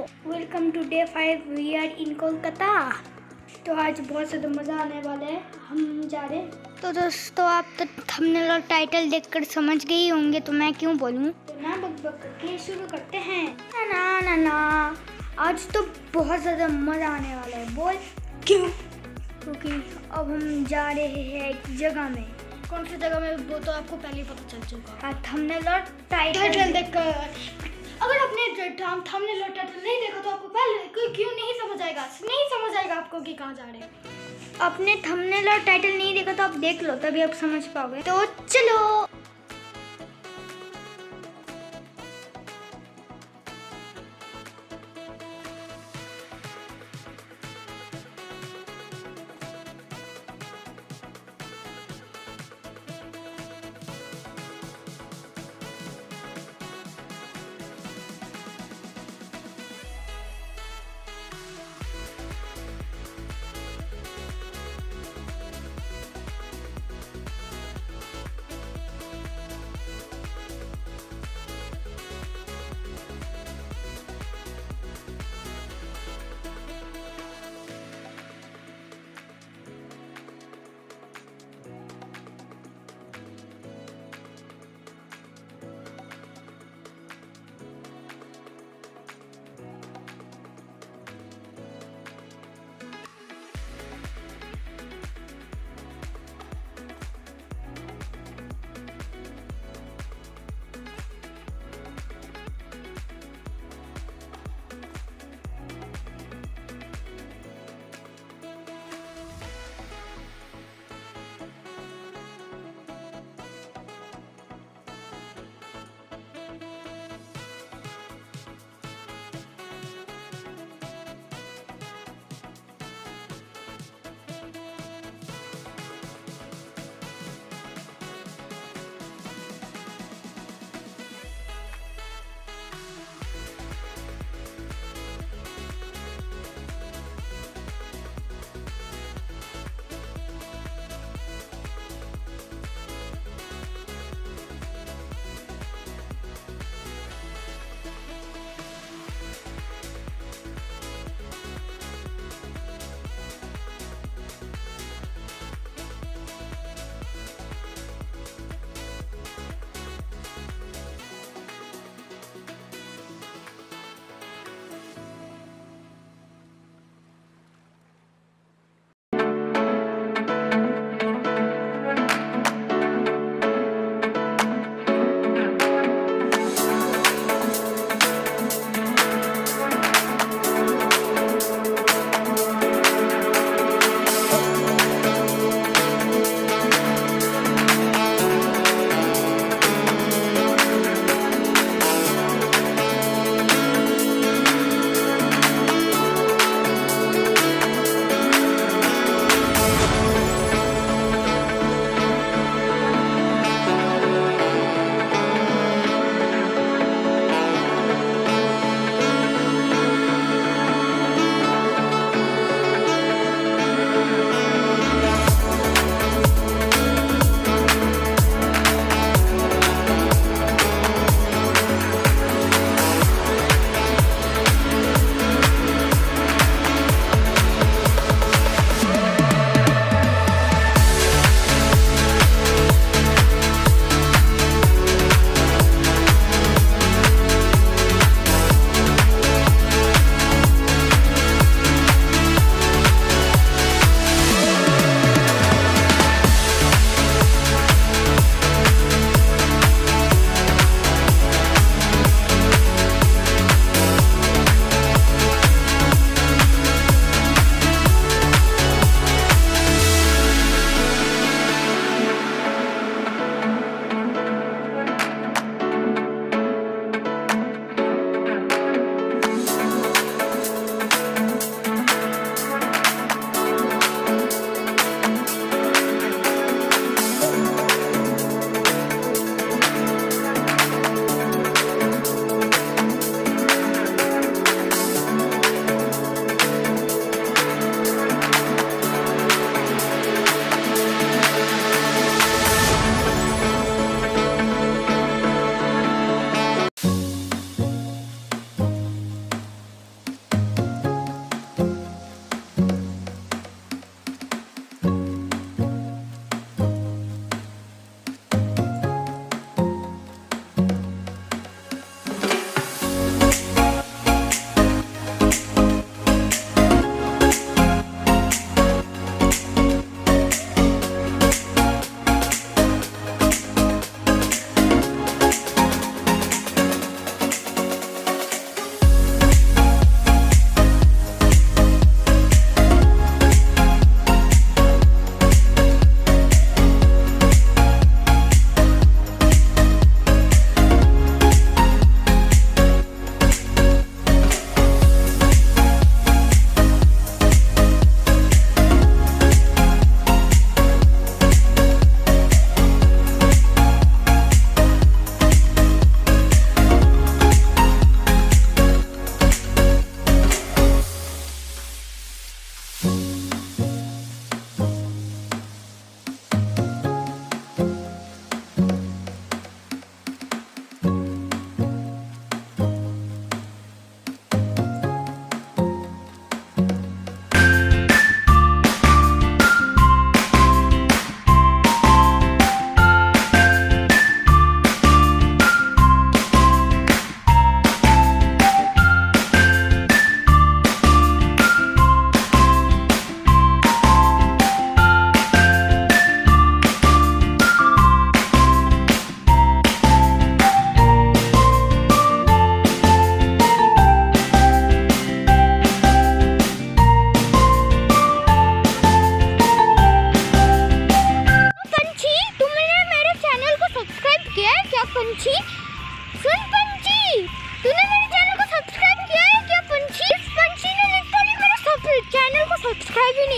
Welcome to day 5 we are in Kolkata. तो आज बहुत ज़्यादा मज़ा आने वाला है, हम जा रहे हैं। तो दोस्तों आप तो थंबनेल और टाइटल देखकर समझ गए ही होंगे, तो मैं क्यों बोलूं। तो ना बक बक करके शुरू करते हैं। ना ना ना ना, आज तो बहुत ज़्यादा मज़ा आने वाला है। बोल क्यों? क्योंकि अब हम जा रहे हैं एक जगह में। कौन सी जगह में, वो तो आपको पहले ही पता चल चुका। हाँ, थंबनेल और टाइटल देखकर अगर आपने थंबनेल और टाइटल नहीं देखा तो आपको पहले क्यों नहीं समझ आएगा आपको कि कहाँ जा रहे हैं। अपने थंबनेल और टाइटल नहीं देखा तो आप देख लो, तभी आप समझ पाओगे। तो चलो।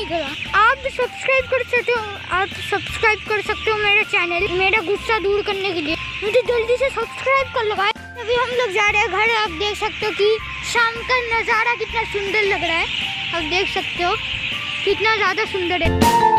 नहीं करा। आप भी सब्सक्राइब कर सकते हो, मेरा चैनल, मेरा गुस्सा दूर करने के लिए मुझे जल्दी से सब्सक्राइब कर लगाए। अभी हम लोग जा रहे हैं घर। आप देख सकते हो कि शाम का नज़ारा कितना सुंदर लग रहा है। आप देख सकते हो कितना ज़्यादा सुंदर है।